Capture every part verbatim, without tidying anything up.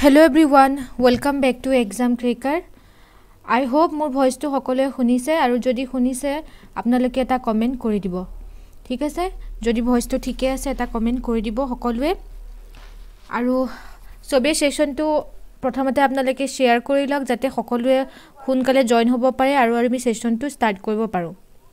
Hello everyone, welcome back to Exam Cracker. I hope মোৰ ভয়েসটো সকলোৱে শুনিছে আৰু যদি শুনিছে আপোনালোকে এটা কমেন্ট কৰি দিব ঠিক আছে যদি ভয়েসটো ঠিকে আছে এটা কমেন্ট কৰি দিব সকলোৱে আৰু সবে সেশনটো প্ৰথমতে আপোনালোকে শেয়াৰ কৰি লওক যাতে সকলোৱে সোনকালে জয়েন হ'ব পাৰে আৰু আমি সেশনটো ষ্টাৰ্ট কৰিব পাৰো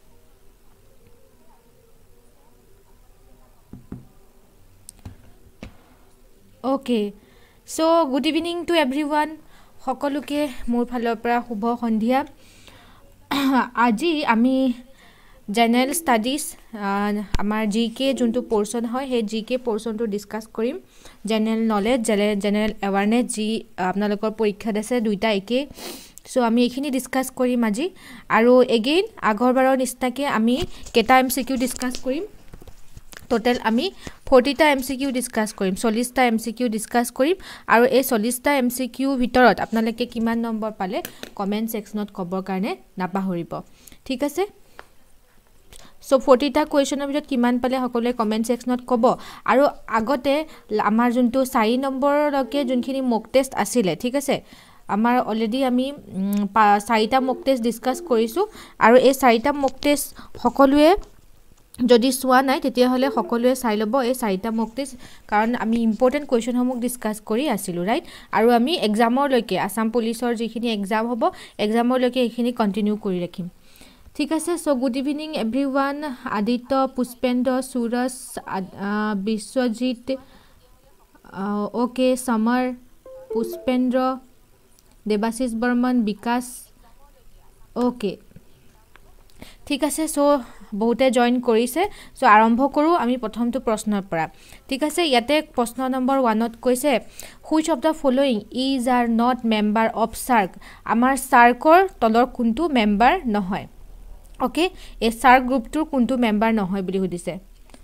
Okay, so good evening to everyone. সকলোকে মোৰ ফালৰ পৰা শুভ সন্ধিয়া আজি আমি জেনাৰেল ষ্টাডিজ আমাৰ জিকে যোনটো পোৰশন হয় হে জিকে পোৰশনটো ডিসকাস কৰিম জেনাৰেল নলেজ জেনাৰেল এৱাৰনেছ জি আপোনালোকৰ পৰীক্ষাত আছে দুইটা একে সো আমি এইখিনি ডিসকাস কৰিম আজি আৰু এগেইন আগৰবাৰৰ নিচিনাকৈ আমি কেটা এমসিকিউ ডিসকাস কৰিম Total আমি forty টা এমসিকিউ ডিসকাস কৰিম চল্লিশ টা এমসিকিউ ডিসকাস কৰিম আৰু এই চল্লিশ টা এমসিকিউ ভিতৰত আপোনালোকে কিমান নম্বৰ পালে কমেন্ট সেকশনত কবৰ কাৰণে নাপাহৰিব ঠিক আছে সো forty টা কোৱেশ্চনৰ ভিতৰত কিমান পালে সকলোৱে কমেন্ট সেকশনত কব আৰু আগতে আমাৰ যোনটো চাৰি নম্বৰলৈকে যোনখিনি মক টেষ্ট আছিল ঠিক আছে আমাৰ অলৰেডি আমি চাৰিটা মক টেষ্ট ডিসকাস কৰিছো আৰু এই চাৰিটা মক টেষ্ট সকলোৱে যদি সোৱা নাই তেতিয়া হলে সকলোৱে চাই লব এই চাৰিটা মক টেষ্ট কাৰণ আমি ইম্পৰ্টেন্ট কোৱেশ্চন সমূহ ডিসকাস কৰি আছিলো ৰাইট আৰু আমি এক্সামৰ লৈকে আসাম পুলিচৰ যিখিনি এক্সাম হ'ব এক্সামৰ লৈকে এইখিনি কন্টিনিউ কৰি ৰাখিম ঠিক আছে so good evening everyone Aditya Pushpendra Suraj Biswajit okay Samar Pushpendra Debashis Barman Bikash okay ঠিক আছে সো বহুতে জয়েন কৰিছে সো আৰম্ভ কৰো আমি প্ৰথমটো প্ৰশ্নৰ পৰা ঠিক আছে ইয়াতে প্ৰশ্ন নম্বৰ one ত কৈছে which of the following is are not member of SAARC আমাৰ সার্কৰ তলৰ কোনটো মেম্বাৰ নহয় ওকে এই সার্ক গ্ৰুপটোৰ কোনটো মেম্বাৰ নহয় বুলি সুধিছে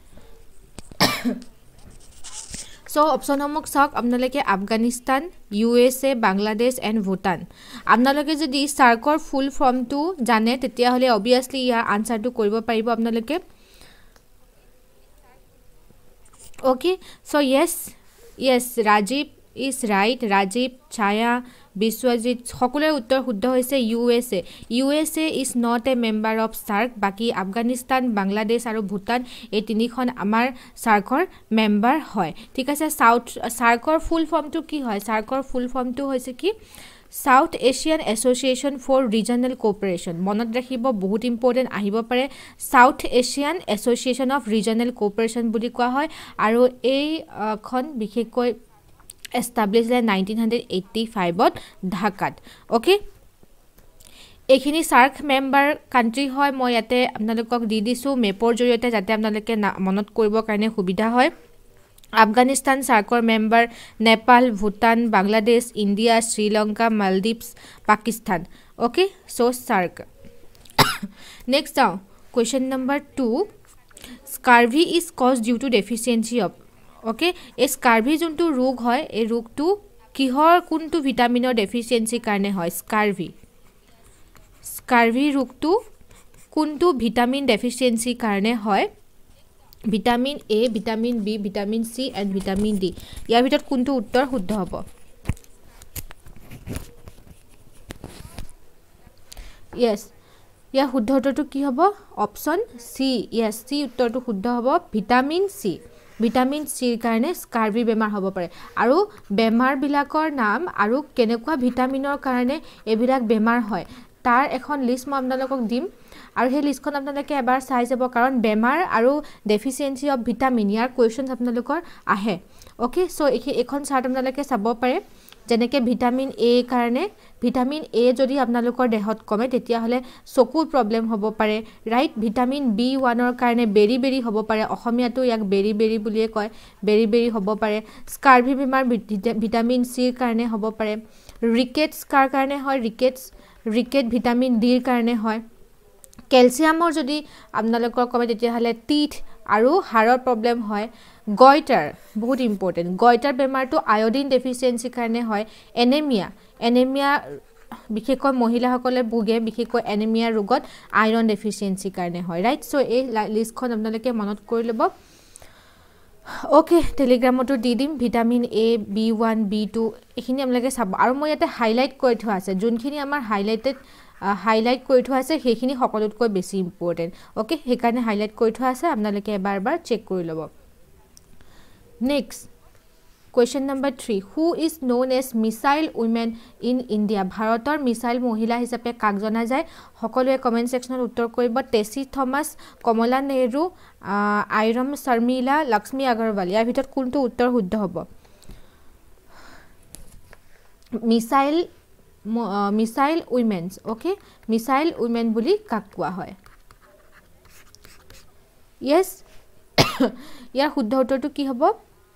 সো অপশনসমূহ চাওক আপোনালোকে আফগানিস্তান ইউএসএ বাংলাদেশ এণ্ড ভুটান আপোনালোকে যদি সার্কৰ ফুল ফৰ্মটো জানে তেতিয়া হলে অবিয়াসলি ইয়াৰ আনসাৰটো কৰিব পাৰিব আপোনালোকে okay so yes yes Rajiv is right Rajiv Chhaya Biswajit সকলোৰে উত্তৰ শুদ্ধ হৈছে USA USA is not a member of SAARC বাকি আফগানিস্তান বাংলাদেশ আৰু ভুটান এই তিনিখন আমাৰ সার্কৰ মেম্বাৰ হয় ঠিক আছে সাউথ সার্কৰ ফুল ফৰ্মটো কি হয় সার্কৰ ফুল ফৰ্মটো হৈছে কি South Asian association for regional cooperation মনত ৰাখিব বহুত ইম্পৰ্টেন্ট আহিব পাৰে South Asian association of regional cooperation বুলি কোৱা হয় আৰু এই খন বিশেষকৈ established in nineteen eighty-five ত ঢাকাত ওকে এইখিনি সার্ক মেম্বাৰ কান্ট্ৰি হয় মই ইয়াতে আপোনালোকক দি দিছো মেপৰ জৰিয়তে যাতে আপোনালোকে মনত কৰিব কাৰণে সুবিধা হয় আফগানিস্তান সার্কৰ member Nepal Bhutan Bangladesh India Sri Lanka Maldives Pakistan okay so SAARC next now question number two scurvy is caused due to deficiency of okay এই স্কাৰভি যোনটো ৰোগ হয় এই ৰোগটো কিহৰ কোনটো ভিটামিনৰ ডেফিচিয়েন্সি কাৰণে হয় স্কাৰভি স্কাৰভি ৰোগটো কোনটো ভিটামিন ডেফিচিয়েন্সি কাৰণে হয় vitamin A vitamin B vitamin C and vitamin D ইয়াৰ ভিতৰত কোনটো উত্তৰ শুদ্ধ হ'ব ইয়েস ইয়াৰ শুদ্ধ উত্তৰটো কি হ'ব অপচন সি ইয়েস সি উত্তৰটো শুদ্ধ হ'ব ভিটামিন সি ভিটামিন সিৰ কাৰণে স্কাৰভি বেমাৰ হ'ব পাৰে আৰু বেমাৰ বিলাকৰ নাম আৰু কেনেকুৱা ভিটামিনৰ কাৰণে এবিলাক বেমাৰ হয় তাৰ এখন লিষ্ট মই আপোনালোকক দিম আৰু সেই লিষ্টখন আপোনালোকে এবাৰ চাই যাব কাৰণ বেমাৰ আৰু ডেফিচিয়েন্সি অফ ভিটামিন ইয়াৰ কোৱেশ্চন আপোনালোকৰ আহে ওকে সো এখন চাৰ্ট আপোনালোকে চাব পাৰে যেনেকে ভিটামিন এ কাৰণে ভিটামিন এ যদি আপোনালোকৰ দেহত কমে তেতিয়া হলে চকুৰ প্ৰবলেম হ'ব পাৰে ৰাইট ভিটামিন বি one ৰ কাৰণে বেৰি বেৰি হ'ব পাৰে অসমীয়াটো ইয়াক বেৰি বেৰি বুলিয়ে কয় বেৰি বেৰি হ'ব পাৰে স্কাৰভি বেমাৰ ভিটামিন সি ৰ কাৰণে হ'ব পাৰে ৰিকেটছ কাৰ কাৰণে হয় ৰিকেটছ ৰিকেট ভিটামিন ডি ৰ কাৰণে হয় ক্যালসিয়ামৰ যদি আপোনালোকৰ কমে তেতিয়া হলে টিথ আৰু হাড়ৰ প্ৰবলেম হয় গয়টাৰ বহুত ইম্পৰ্টেন্ট গয়টাৰ বেমাৰটো আয়োডিন ডেফিচিয়েন্সি কাৰণে হয় এনিমিয়া এনিমিয়া বিশেষকৈ মহিলাসকলে ভুগে বিশেষকৈ এনিমিয়া ৰোগত আইৰন ডেফিচিয়েন্সি কাৰণে হয় ৰাইট সো এই লিষ্টখন আপোনালোকে মনত কৰি ল'ব ওকে টেলিগ্ৰামতো দি দিম vitamin A B one B two এইখিনি আপোনালোকে চাব আৰু মই ইয়াতে হাইলাইট কৰি থোৱা আছে যোনখিনি আমাৰ হাইলাইটেড হাইলাইট কৰি থোৱা আছে সেইখিনি সকলোতকৈ বেছি ইম্পৰ্টেণ্ট ওকে সেইকাৰণে হাইলাইট কৰি থোৱা আছে আপোনালোকে এবাৰ এবাৰ চেক কৰি ল'ব next Question number three. Who is known as Missile Women in India? ভাৰতৰ মিসাইল মহিলা হিচাপে কাক জনা যায় সকলোৱে কমেন্ট সেকশনত উত্তৰ কৰিব টেসি থমাস কমলা নেহৰু আইৰম শৰ্মিলা লক্ষ্মী আগৰৱাল ইয়াৰ ভিতৰত কোনটো উত্তৰ শুদ্ধ হ'ব missile missile womens okay missile women বুলি কাক কোৱা হয় yes ইয়াৰ শুদ্ধ উত্তৰটো কি হ'ব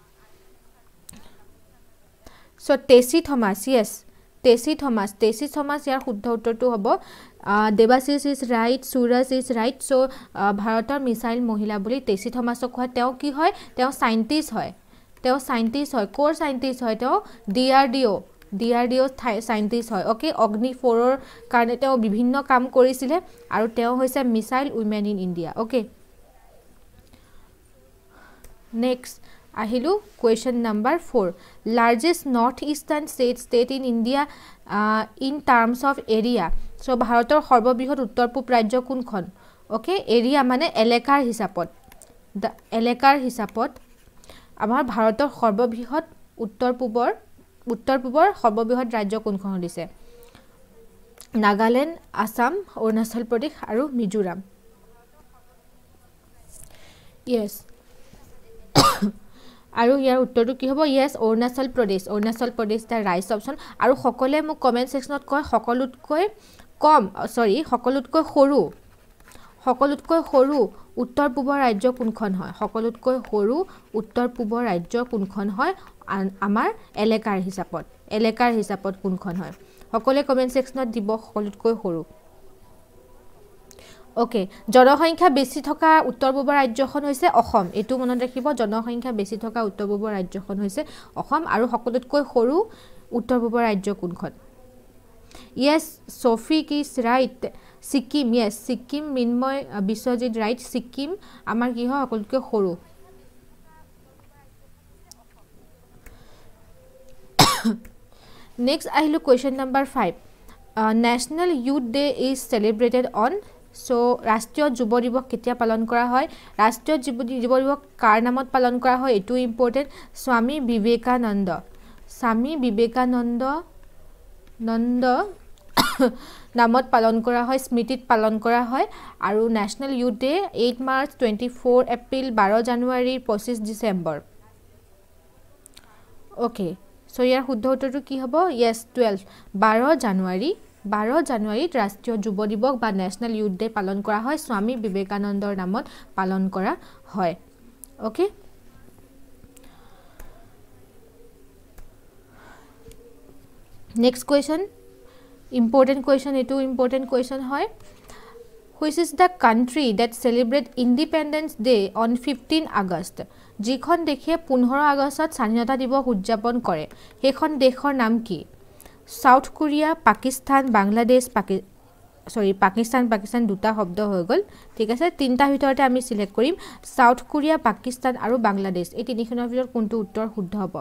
So Tessie Thomas, yes, Tessie Thomas, Tessie Thomas यार शुद्ध उत्तर तो हबो Debashis is right, Suraj is right. So भारतर मिसाइल महिला बोली टेसी थॉमसक হয় তেও কি হয় তেও সাইন্টিস্ট হয় তেও সাইন্টিস্ট হয় কোৰ সাইন্টিস্ট হয় তেও ডিআরডিও ডিআরডিও সাইন্টিস্ট হয় ওকে অগ্নি ফ'ৰৰ কাৰণে তেও বিভিন্ন কাম কৰিছিলে আৰু তেও হৈছে missile women in India okay next আহিলো question number four largest northeastern state state in India uh, in terms of area so ভাৰতৰ সৰ্ববৃহৎ উত্তৰ পূব ৰাজ্য কোনখন ওকে এৰিয়া মানে এলেকাৰ হিচাপত এলেকাৰ হিচাপত আমাৰ ভাৰতৰ সৰ্ববৃহৎ উত্তৰ পূবৰ উত্তৰ পূবৰ সৰ্ববৃহৎ ৰাজ্য কোনখন দিছে নাগালেণ্ড আসাম অৰুণাচল প্ৰদেশ আৰু মিজোৰাম yes আৰু ইয়াৰ উত্তৰটো কি হ'ব yes Arunachal Pradesh Arunachal Pradesh the right option আৰু সকলে মোক কমেন্ট সেকশনত কয় সকলোতকৈ কম সৰি সকলোতকৈ সৰু সকলোতকৈ সৰু উত্তৰ পূবৰ ৰাজ্য কোনখন হয় সকলোতকৈ সৰু উত্তৰ পূবৰ ৰাজ্য কোনখন হয় আমাৰ এলেকাৰ হিচাপত এলেকাৰ হিচাপত কোনখন হয় সকলে কমেন্ট সেকশনত দিব সকলোতকৈ সৰু ওকে জনসংখ্যা বেছি থকা উত্তৰ পূবৰ ৰাজ্যখন হৈছে অসম এটো মনত ৰাখিব জনসংখ্যা বেছি থকা উত্তৰ পূবৰ ৰাজ্যখন হৈছে অসম আৰু সকলোতকৈ সৰু উত্তৰ পূবৰ ৰাজ্য কোনখন yes Sophie is right Sikkim yes Sikkim মিনময় Biswajit right Sikkim আমাৰ কি হয় সকলোতকৈ সৰু next আহিলো question number five uh, National Youth Day is celebrated on So ৰাষ্ট্ৰীয় যুৱ দিৱস কেতিয়া পালন কৰা হয় ৰাষ্ট্ৰীয় যুৱ দিৱস কাৰ নামত পালন কৰা হয় এটো ইম্পৰ্টেন্ট স্বামী বিবেকানন্দ স্বামী বিবেকানন্দ নন্দ নামত পালন কৰা হয় স্মৃতিত পালন কৰা হয় আৰু national youth day eight March twenty-four April twelve January twenty-five December okay so ইয়াৰ শুদ্ধ উত্তৰটো কি হ'ব yes twelve twelve জানুৱাৰী twelve জানুৱাৰীত ৰাষ্ট্ৰীয় যুৱ দিৱস বা নেশনাল ইউথ ডে পালন কৰা হয় স্বামী বিবেকানন্দৰ নামত পালন কৰা হয় okay next question important question এটো ইম্পৰ্টেন্ট কোৱেশ্চন হয় which is the country that celebrate independence day on fifteen August যিখন দেশে fifteen আগষ্টত স্বাধীনতা দিৱস উদযাপন কৰে সেইখন দেশৰ নাম কি South Korea, Pakistan, Bangladesh, Paki sorry, Pakistan, Pakistan দুটা শব্দ হৈ গল ঠিক আছে তিনটা ভিতৰতে আমি সিলেক্ট কৰিম South Korea, Pakistan আৰু Bangladesh এই তিনিখনৰ ভিতৰত কোনটো উত্তৰ শুদ্ধ হ'ব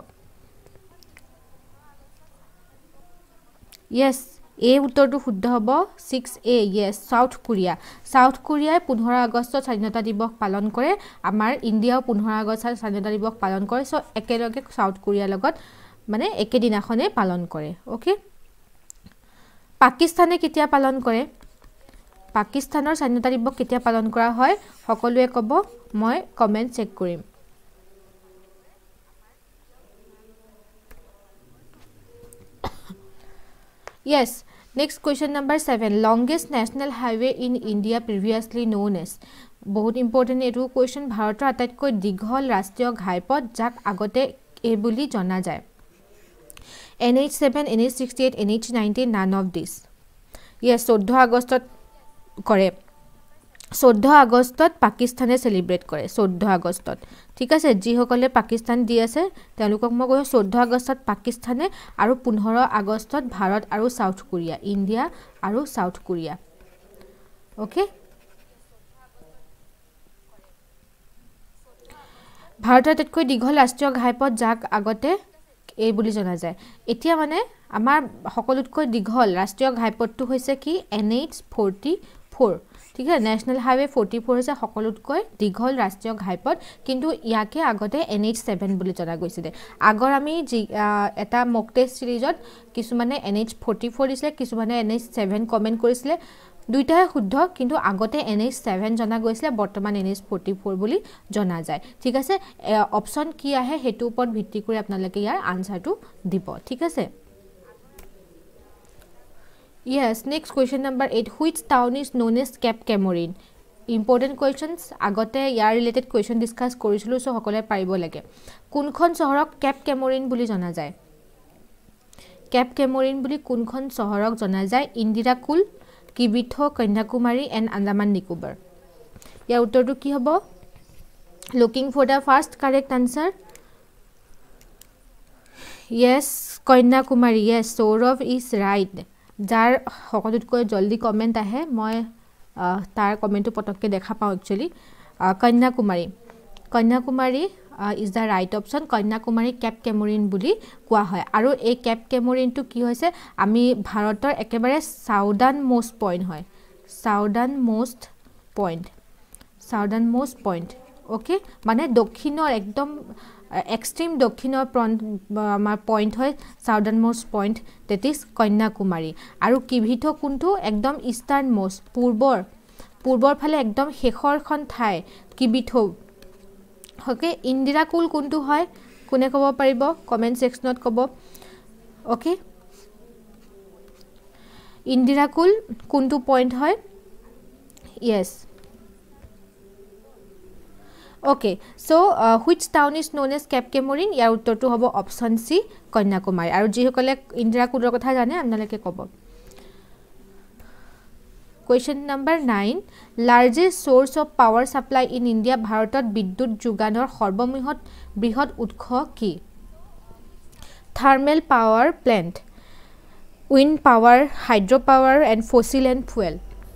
Yes এই উত্তৰটো শুদ্ধ হ'ব six A yes South Korea South Korea fifteen আগষ্টত স্বাধীনতা দিৱস পালন কৰে আমাৰ ইণ্ডিয়াও fifteen আগষ্টত স্বাধীনতা দিৱস পালন কৰে সো একেলগে South Korea লগত মানে একেদিনাখনে পালন কৰে ওকে পাকিস্তানে কেতিয়া পালন কৰে পাকিস্তানৰ স্বাধীনতা দিৱস কেতিয়া পালন কৰা হয় সকলোৱে ক'ব মই কমেন্ট চেক কৰিম yes next question number seven longest national highway in India previously known as বহুত ইম্পৰ্টেন্ট এটো কোৱেশ্চন ভাৰতৰ আটাইতকৈ দীঘল ৰাষ্ট্ৰীয় ঘাইপথ যাক আগতে এই বুলি জনা যায় N H seven, N H sixty-eight, N H ninety, none of this. Yes, fourteen আগষ্টত কৰে fourteen আগষ্টত পাকিস্তানে সেলিব্ৰেট কৰে fourteen আগষ্টত ঠিক আছে যি সকলে পাকিস্তান দি আছে তেওঁলোকক মই কৈছো fourteen আগষ্টত পাকিস্তানে আৰু fifteen আগষ্টত ভাৰত আৰু সাউথ কোৰিয়া ইণ্ডিয়া আৰু সাউথ কোৰিয়া ওকে ভাৰতৰ আটাইতকৈ দীঘল ৰাষ্ট্ৰীয় ঘাইপথ যাক আগতে এই বুলি জনা যায় এতিয়া মানে আমাৰ সকলোতকৈ দীঘল ৰাষ্ট্ৰীয় ঘাইপথটো হৈছে কি এন এইচ ফৰ্টি ফ'ৰ ঠিক আছে নেশ্যনেল হাইৱে ফৰ্টি ফ'ৰ হৈছে সকলোতকৈ দীঘল ৰাষ্ট্ৰীয় ঘাইপথ কিন্তু ইয়াকে আগতে এন এইচ ছেভেন বুলি জনা গৈছিলে আগৰ আমি এটা মক টেষ্ট সিৰিজত কিছুমানে এন এইচ ফৰ্টি ফ'ৰ দিছিলে কিছুমানে এন এইচ ছেভেন কমেন্ট কৰিছিলে দুইটাই শুদ্ধ কিন্তু আগতে এন এইচ ছেভেন জনা গৈছিলে বৰ্তমান এন এইচ ফৰ্টি ফ'ৰ বুলি জনা যায় ঠিক আছে অপচন কি আহে হেতু ওপৰত ভিত্তি কৰি আপোনালোকে ইয়াৰ আনসাৰটো দিব ঠিক আছে Yes, next question number eight. Which town is known as Cape Comorin? Important questions. Agote yar related question discuss korisilu so hokole paribo lage. Kunkhon sohorok Cape Comorin buli jana jay? Cape Comorin buli kunkhon sohorok jana jay? Indirakul, Kibitho, Kanyakumari and Andaman Nicobar. Yar uttor tu ki hobo? Looking for the first correct answer. Yes, Kanyakumari. Yes, Saurav is right. যাৰ সকলোতকৈ জলদি comment আহে মই তাৰ কমেন্টটো পটককে দেখা পাও actually Kanyakumari Kanyakumari is the right option Kanyakumari Cape Comorin বুলি কোৱা হয় আৰু এই কেপ কেমৰিনটো কি হৈছে আমি ভাৰতৰ একেবাৰে সাউদাৰ্ণ মোস্ট পইণ্ট হয় southern most point southern most point okay মানে দক্ষিণৰ একদম এক্সট্রিম দক্ষিণৰ আমাৰ পইণ্ট হয় southern most point that is Kanyakumari আৰু কিভিথো কোনটো একদম ইষ্টাৰ্ণ মোস্ট পূৰ্বৰ পূৰ্বৰ ফালে একদম শেষৰখন ঠাই কিভিথো ওকে ইন্দিৰাকুল কোনটো হয় কোনে ক'ব পাৰিব কমেন্ট সেকশনত ক'ব ওকে ইন্দিৰাকুল কোনটো পইণ্ট হয় yes Okay, so uh, which town is known as Cape Comorin? Yar uttor tu hobo option C, Kanyakumari. Aru ji hokole Indirakulor kotha jane apnalake kobo. Question number nine. Largest source of power supply in India Bharatot bidyut joganor সৰ্ববৃহৎ বৃহৎ উৎস কি? Thermal power plant, wind power, hydropower and fossil and fuel.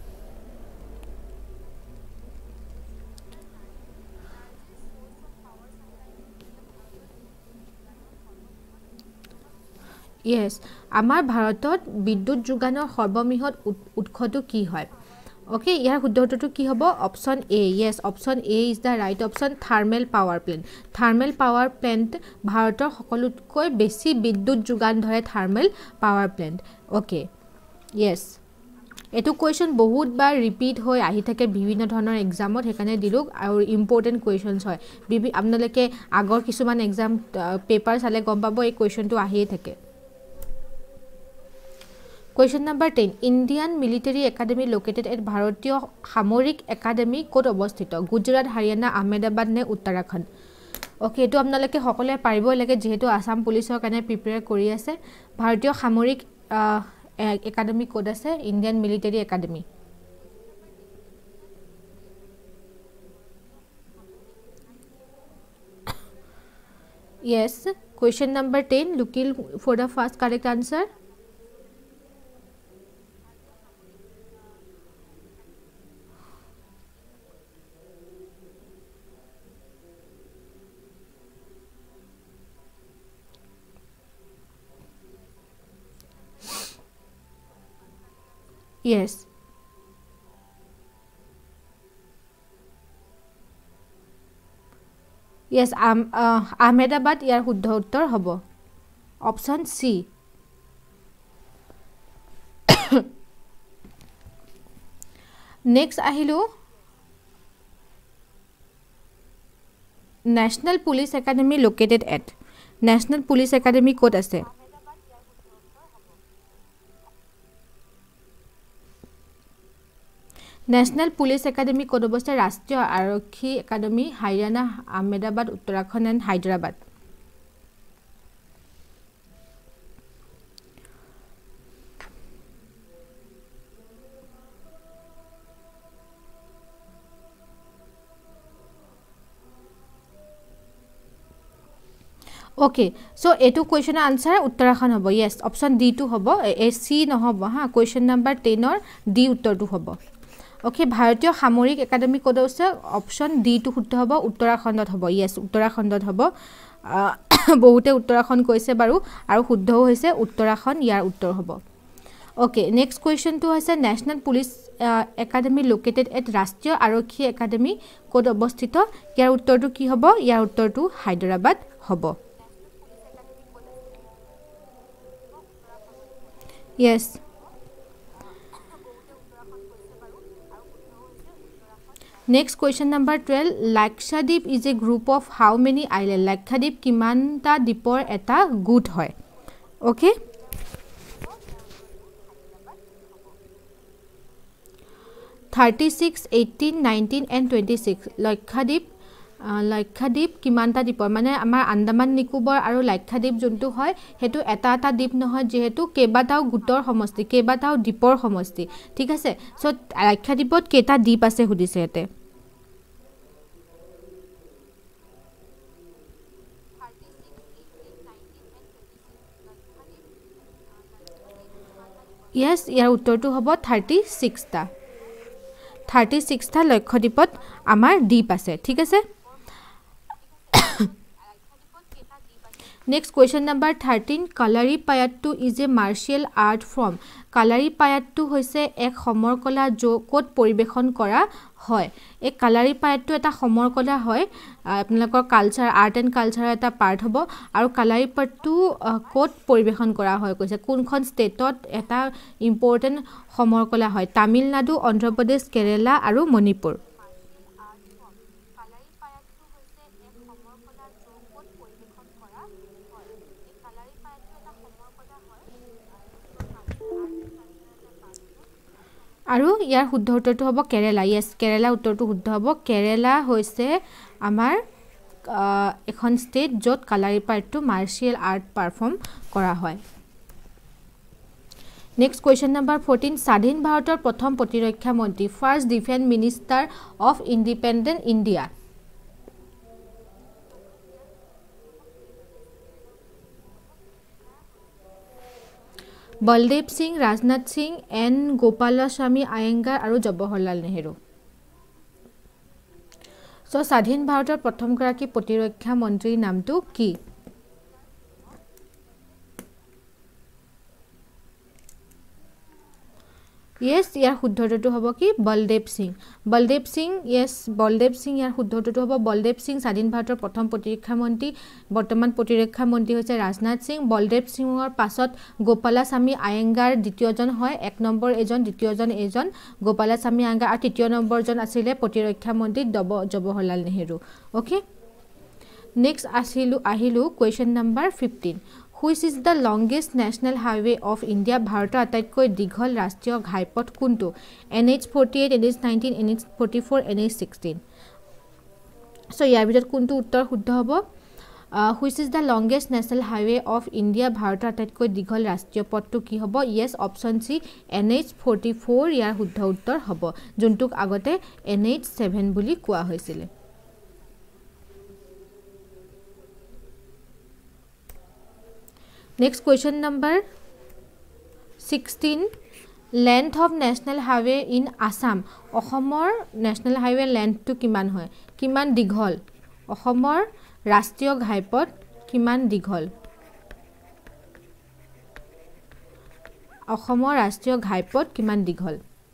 Yes, আমাৰ ভাৰতত বিদ্যুৎ যোগানৰ সৰ্ববৃহৎ উৎসটো কি হয় ওকে ইয়াৰ শুদ্ধটো কি হ'ব option A yes option A is the right option thermal power plant thermal power plant ভাৰতৰ সকলোতকৈ বেছি বিদ্যুৎ যোগান ধৰে thermal power plant okay yes এটো কোৱেশ্চন বহুত বাৰ ৰিপিট হৈ আহি থাকে বিভিন্ন ধৰণৰ এক্সামত হেকানে দিলুক আৰু ইম্পৰ্টেন্ট কোৱেশ্চনছ হয় বিবি আপোনালোকে আগৰ কিছুমান এক্সাম পেপাৰ চালে গম পাব এই কোৱেশ্চনটো আহিয়ে থাকে Question number ten. Indian Military Academy located at Bharatiya Samorik Academy ক'ত অৱস্থিত গুজৰাট হাৰিয়ানা আহমেদাবাদ নে উত্তৰাখণ্ড ওকে এটো আপোনালোকে সকলে পাৰিব লাগে যেহেতু আসাম পুলিচৰ কাৰণে প্ৰিপেয়াৰ কৰি আছে ভাৰতীয় সামৰিক একাডেমি ক'ত আছে Indian Military Academy Yes, question number ten. Looking for the first correct answer. Yes. Yes, um, uh, Ahmedabad ইয়াৰ শুদ্ধ উত্তৰ হ'ব অপচন সি নেক্সট আহিলো National Police Academy located at National Police Academy ক'ত আছে National Police Academy ক'ত অৱস্থিত ৰাষ্ট্ৰীয় আৰক্ষী academy Haryana Ahmedabad Uttarakhand and Hyderabad Okay, so etu question answer Uttarakhand hobo. Yes, option D to hobo. A C no hobo. Ha, question number ten or D uttor to hobo. Okay ভাৰতীয় সামৰিক academy ক'ত আছে option D two শুদ্ধ হ'ব উত্তৰাখণ্ডত হ'ব yes উত্তৰাখণ্ডত হ'ব বহুতে উত্তৰাখণ্ড কৈছে বাৰু আৰু শুদ্ধও হৈছে উত্তৰাখণ্ড ইয়াৰ উত্তৰ হ'ব ওকে নেক্সট কোৱেশ্চনটো হৈছে national police academy located at ৰাষ্ট্ৰীয় আৰক্ষী একাডেমি ক'ত অৱস্থিত ইয়াৰ উত্তৰটো কি হ'ব ইয়াৰ উত্তৰটো হায়দৰাবাদ হ'ব yes Next question number twelve. Lakshadweep is a group of how many islands? Lakshadweep kimanta dipor eta good hoy. Okay. thirty-six, eighteen, nineteen and twenty-six. Lakshadweep uh, Lakshadweep kimanta dipor mane amar Andaman Nicobar aru Lakshadweep jontu hoy hetu eta eta dip nohoy jehetu kebatao gutor homosti kebatao dipor homosti ঠিক আছে so Lakshadweepot keta dip ase hudise ete Yes, ইয়াৰ উত্তৰটো হ'ব thirty-six টা thirty-six টা লক্ষদ্বীপত আমাৰ দ্বীপ আছে ঠিক আছে Next question number thirteen. Kalaripayattu is a martial art form. Kalaripayattu হৈছে এক সমৰ কলা যো কোট পৰিবেশন কৰা হয় এই কালাৰিপায়াট্টু এটা সমৰ কলা হয় আপোনালোকৰ কালচাৰ আৰ্ট এণ্ড কালচাৰৰ এটা পাৰ্ট হ'ব আৰু কালাৰিপায়াট্টু কোট পৰিবেশন কৰা হয় কৈছে কোনখন ষ্টেটত এটা ইম্পৰ্টেন্ট সমৰ কলা হয় তামিলনাডু অন্ধ্ৰপ্ৰদেশ কেৰালা আৰু মণিপুৰ আৰু ইয়াৰ শুদ্ধ উত্তৰটো হ'ব কেৰালা ইয়েস কেৰালা উত্তৰটো শুদ্ধ হ'ব কেৰালা হৈছে আমাৰ এখন ষ্টেট য'ত কালাৰিপায়াট্টু মাৰ্শিয়েল আৰ্ট পাৰফৰ্ম কৰা হয় নেক্সট কোৱেশ্চন নম্বৰ fourteen স্বাধীন ভাৰতৰ প্ৰথম প্ৰতিৰক্ষা মন্ত্ৰী first defence minister of independent India Baldev Singh, Rajnath Singh, N. Gopalaswamy Iyengar আৰু জৱাহৰলাল নেহেৰু So স্বাধীন ভাৰতৰ প্ৰথম গৰাকী প্ৰতিৰক্ষা মন্ত্ৰীৰ নামটো কি Yes ইয়াৰ শুদ্ধটো হ'ব কি বলদেৱ সিং বলদেৱ সিং yes বলদেৱ সিং ইয়াৰ শুদ্ধটো হ'ব বলদেৱ সিং স্বাধীন ভাৰতৰ প্ৰথম প্ৰতিৰক্ষা মন্ত্ৰী বৰ্তমান প্ৰতিৰক্ষা মন্ত্ৰী হৈছে ৰাজনাথ সিং বলদেৱ সিংৰ পাছত গোপালাস্বামী আয়েংগাৰ দ্বিতীয়জন হয় এক নম্বৰ এজন দ্বিতীয়জন এজন গোপালাস্বামী আয়েংগাৰ আৰু তৃতীয় নম্বৰজন আছিল প্ৰতিৰক্ষা মন্ত্ৰী জৱাহৰলাল নেহেৰু ওকে নেক্সট আহিলো আহিলো question number fifteen Which is the longest national highway of India? ভাৰতৰ আটাইতকৈ দীঘল ৰাষ্ট্ৰীয় ঘাইপথ কোনটো N H forty-eight, N H nineteen, N H forty-four, N H sixteen So ইয়াৰ ভিতৰত কোনটো উত্তৰ শুদ্ধ হ'ব Which is the longest national highway of India? ভাৰতৰ আটাইতকৈ দীঘল ৰাষ্ট্ৰীয় পথটো কি হ'ব Yes option C N H forty-four ইয়াৰ শুদ্ধ উত্তৰ হ'ব যোনটোক আগতে N H seven বুলি কোৱা হৈছিল Next question number sixteen Length of national highway in Assam অসমৰ national highway length to কিমান হয় কিমান দীঘল অসমৰ ৰাষ্ট্ৰীয় ঘাইপথ কিমান দীঘল অসমৰ ৰাষ্ট্ৰীয় ঘাইপথ কিমান দীঘল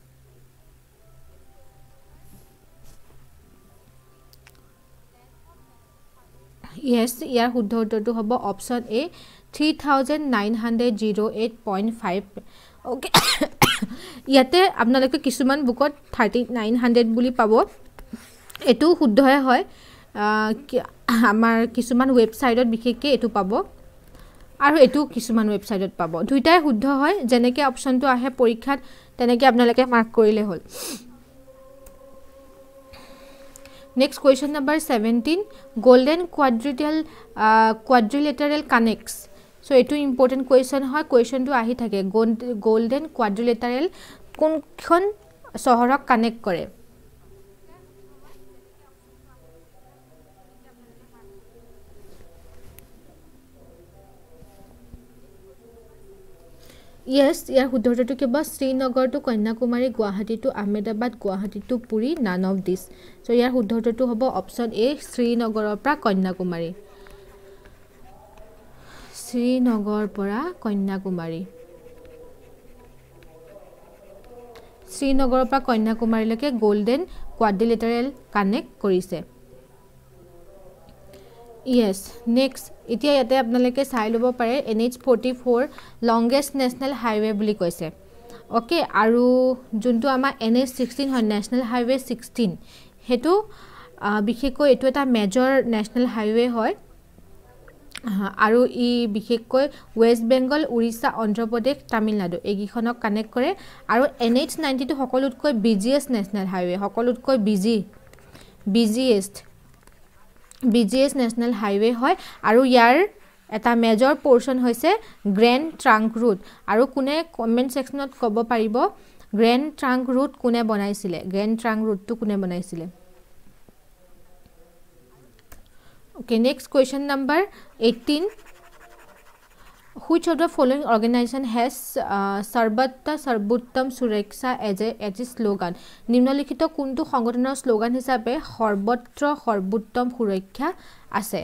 Yes ইয়াৰ শুদ্ধ উত্তৰটো হ'ব option A three thousand nine hundred eight point five okay ইয়াতে আপোনালোকে কিছুমান বুকত thirty-nine hundred বুলি পাব এটো শুদ্ধই হয় আমাৰ কিছুমান ওয়েবসাইটত বিশেষকৈ এটো পাব আৰু এটো কিছুমান ওয়েবসাইটত পাব দুইটাই শুদ্ধ হয় যেনেকৈ অপচনটো আহে পৰীক্ষাত তেনেকৈ আপোনালোকে মাৰ্ক কৰিলে হ'ল Next question number seventeen golden quadrilateral uh, quadrilateral connects so etu important question hoy question to ahi thake golden quadrilateral konkhon sohorok connect kore yes, ইয়াৰ শুদ্ধ উত্তৰটো কি হ'ব? Srinagar to Kanyakumari, Guwahati to Ahmedabad, Guwahati to Puri, none of this. So' ইয়াৰ শুদ্ধ উত্তৰটো হ'ব option A, শ্ৰীনগৰৰ পৰা কন্যাকুমাৰী। শ্ৰীনগৰৰ পৰা কন্যাকুমাৰী। শ্ৰীনগৰৰ পৰা কন্যাকুমাৰীলৈকে গল্ডেন কোৱাড্ৰিলেটাৰেল কানেক্ট কৰিছে। ইয়েছ, নেক্সট এতিয়া ইয়াতে আপোনালোকে চাই ল'ব পাৰে N H forty four longest national highway বুলি কৈছে। অ'কে, আৰু যোনটো আমাৰ এন এইচ ছিক্সটিন হয় নেশ্যনেল হাইৱে ছিক্সটিন, সেইটো বিশেষকৈ এইটো এটা মেজৰ নেশ্যনেল হাইৱে হয় আৰু ই বিশেষকৈ ৱেষ্ট বেংগল, উৰিষ্যা, অন্ধ্ৰপ্ৰদেশ, তামিলনাডু এইকেইখনক কানেক্ট কৰে। আৰু এন এইচ নাইণ্টিটো সকলোতকৈ বিজিয়েষ্ট নেশ্যনেল হাইৱে, সকলোতকৈ busy busiest busiest national highway হয়। আৰু ইয়াৰ এটা মেজৰ পৰ্চন হৈছে গ্ৰেণ্ড ট্ৰাংক ৰুট। আৰু কোনে কমেণ্ট ছেকশ্যনত ক'ব পাৰিব গ্ৰেণ্ড ট্ৰাংক ৰুট কোনে বনাইছিলে? গ্ৰেণ্ড ট্ৰাংক ৰুটটো কোনে বনাইছিলে? Okay, next question number eighteen. Which of the following organization has uh, Sarbatta Sarbuttam Suraksha as a as a slogan? নিম্নলিখিত কোনটো সংগঠনৰ শ্লোগান হিচাপে সৰ্বত্ৰ সৰ্বোত্তম সুৰক্ষা আছে?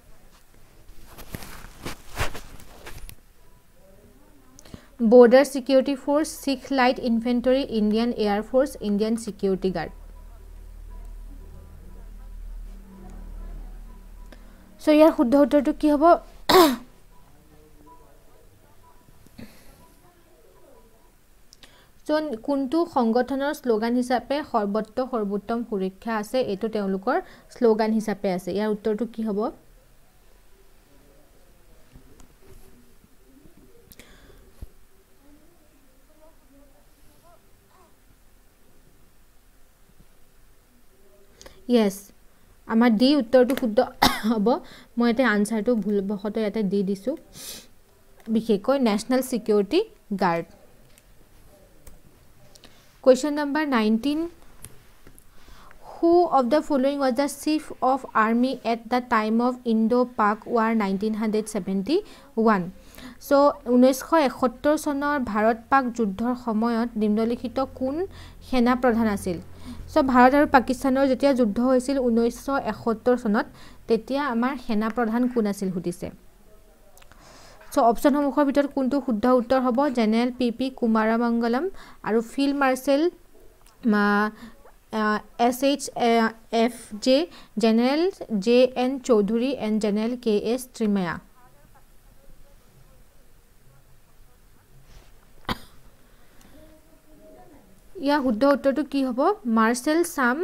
Border Security Force, Sikh Light Infantry, Indian Air Force, Indian Security Guard. So ইয়াৰ শুদ্ধ উত্তৰটো কি হ'ব? চ' কোনটো সংগঠনৰ শ্লোগান হিচাপে সৰ্বত্ৰ সৰ্বোত্তম সুৰক্ষা আছে, এইটো তেওঁলোকৰ শ্লোগান হিচাপে আছে। ইয়াৰ উত্তৰটো কি হ'ব? ইয়েছ, আমাৰ ডি উত্তৰটো শুদ্ধ হ'ব। মই এতিয়া আনচাৰটো ভুলবশতঃ ইয়াতে দি দিছোঁ, বিশেষকৈ national security guard. Question number nineteen. Who of the following was the chief of army at the time of Indo-Pak War nineteen seventy-one? So ঊনৈছশ এসত্তৰ চনৰ ভাৰত পাক যুদ্ধৰ সময়ত নিম্নলিখিত কোন সেনা প্ৰধান আছিল? চ' ভাৰত আৰু পাকিস্তানৰ যেতিয়া যুদ্ধ হৈছিল ঊনৈছশ এসত্তৰ চনত, তেতিয়া আমাৰ সেনা প্ৰধান কোন আছিল সুধিছে। চ' অপশ্যনসমূহৰ ভিতৰত কোনটো শুদ্ধ উত্তৰ হ'ব? জেনেৰেল পি পি কুমাৰামংগলম আৰু field marshal S H F J, general J N Chaudhuri and general K S Thimayya. ইয়াৰ শুদ্ধ উত্তৰটো কি হ'ব? মাৰ্শ্বেল ছাম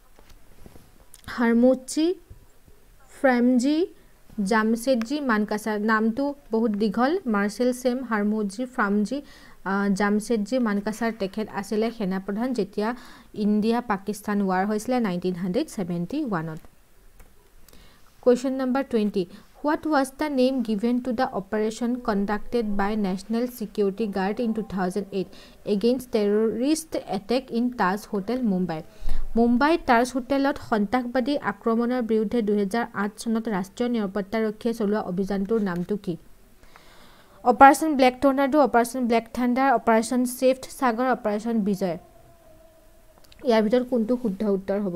হাৰমুচি ফ্ৰেমজি জামছেদজি মানকাছাৰ। নামটো বহুত দীঘল, মাৰ্শ্বেল ছেম হাৰমুজি ফ্ৰামজি জামছেদজি মানকাছাৰ। তেখেত আছিলে সেনাপ্ৰধান যেতিয়া ইণ্ডিয়া পাকিস্তান ৱাৰ হৈছিলে নাইনটিন হাণ্ড্ৰেড ছেভেণ্টি ওৱানত। Question number twenty. What was the name given to the operation conducted by National Security Guard in two thousand eight against terrorist attack in Taj Hotel, Mumbai? Mumbai Taj হোটেলত সন্ত্ৰাসবাদী আক্ৰমণৰ বিৰুদ্ধে দুহেজাৰ আঠ চনত ৰাষ্ট্ৰীয় নিৰাপত্তাৰক্ষীয়ে চলোৱা অভিযানটোৰ নামটো কি? Operation Black Tornado, Operation Black Thunder, Operation Safed Sagar, Operation Vijay. ইয়াৰ ভিতৰত কোনটো শুদ্ধ উত্তৰ হ'ব?